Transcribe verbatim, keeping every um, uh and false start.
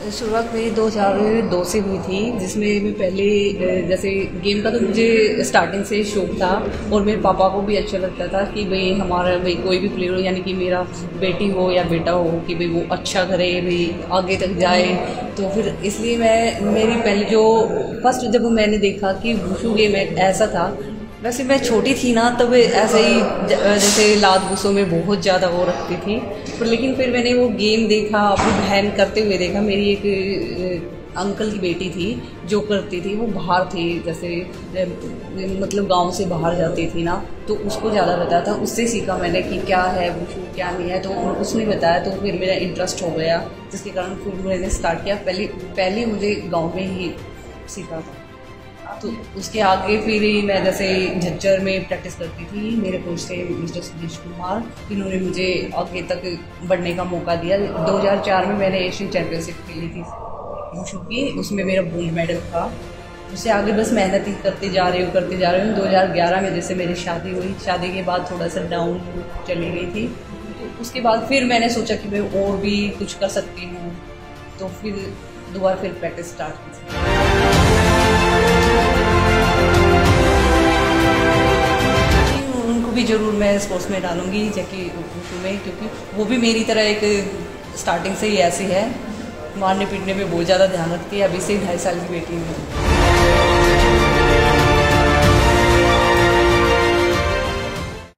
शुरुआत मेरी दो हज़ार दो से हुई थी, जिसमें मैं पहले जैसे गेम का तो मुझे स्टार्टिंग से शौक था और मेरे पापा को भी अच्छा लगता था कि भाई हमारा भाई कोई भी प्लेयर हो, यानी कि मेरा बेटी हो या बेटा हो, कि भाई वो अच्छा करे, भाई आगे तक जाए। तो फिर इसलिए मैं मेरी पहले जो फर्स्ट जब मैंने देखा कि वुशु गेम एक ऐसा था, वैसे मैं छोटी थी ना तब ऐसे ही जैसे लात गुस्सों में बहुत ज़्यादा वो रखती थी, पर लेकिन फिर मैंने वो गेम देखा, अपनी बहन करते हुए देखा। मेरी एक अंकल की बेटी थी जो करती थी, वो बाहर थी, जैसे मतलब गांव से बाहर जाती थी ना, तो उसको ज़्यादा बताया था, उससे सीखा मैंने कि क्या है वुशु क्या नहीं है। तो उसने बताया तो फिर मेरा इंटरेस्ट हो गया, जिसके कारण फिर मैंने स्टार्ट किया। पहले पहले मुझे गाँव में ही सीखा था, तो उसके आगे फिर मैं जैसे झज्जर में प्रैक्टिस करती थी। मेरे कोच थे मिस्टर सुदेश कुमार, जिन्होंने मुझे आगे तक बढ़ने का मौका दिया। दो हज़ार चार में मैंने एशियन चैम्पियनशिप खेली थी वुशु की, उसमें मेरा गोल्ड मेडल था। उससे आगे बस मेहनत ही करते जा रही हूँ करते जा रही हूँ। दो हज़ार ग्यारह में जैसे मेरी शादी हुई, शादी के बाद थोड़ा सा डाउन चली गई थी, तो उसके बाद फिर मैंने सोचा कि मैं और भी कुछ कर सकती हूँ, तो फिर दोबारा फिर प्रैक्टिस स्टार्ट की। भी ज़रूर मैं स्पोर्ट्स में डालूंगी जबकि वुशु में, क्योंकि वो भी मेरी तरह एक स्टार्टिंग से ही ऐसी है, मारने पीटने में बहुत ज़्यादा ध्यान रखती है। अभी से ढाई साल की बेटी में।